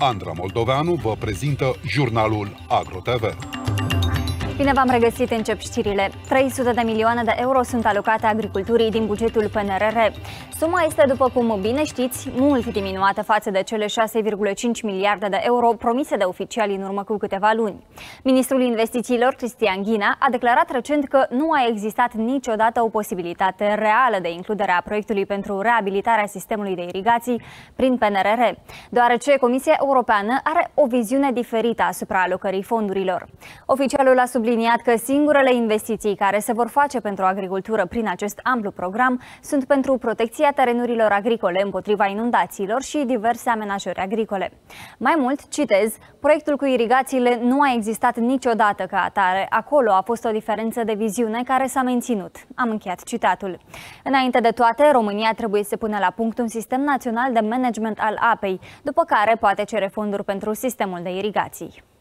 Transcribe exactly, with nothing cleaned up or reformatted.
Andra Moldoveanu vă prezintă jurnalul AgroTV. Bine v-am regăsit, încep știrile. trei sute de milioane de euro sunt alocate agriculturii din bugetul P N R R. Suma este, după cum bine știți, mult diminuată față de cele șase virgulă cinci miliarde de euro promise de oficiali în urmă cu câteva luni. Ministrul Investițiilor, Cristian Ghinea, a declarat recent că nu a existat niciodată o posibilitate reală de includere a proiectului pentru reabilitarea sistemului de irigații prin P N R R, deoarece Comisia Europeană are o viziune diferită asupra alocării fondurilor. Oficialul a subliniat că singurele investiții care se vor face pentru agricultură prin acest amplu program sunt pentru protecția terenurilor agricole împotriva inundațiilor și diverse amenajări agricole. Mai mult, citez, proiectul cu irigațiile nu a existat niciodată ca atare, acolo a fost o diferență de viziune care s-a menținut. Am încheiat citatul. Înainte de toate, România trebuie să pună la punct un sistem național de management al apei, după care poate cere fonduri pentru sistemul de irigații.